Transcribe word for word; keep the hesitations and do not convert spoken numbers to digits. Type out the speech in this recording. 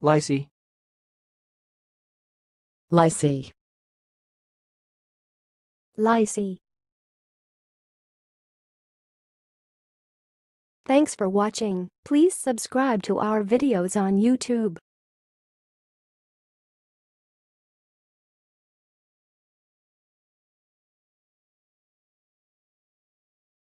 lycée, lycée, lycée. Thanks for watching. Please subscribe to our videos on YouTube.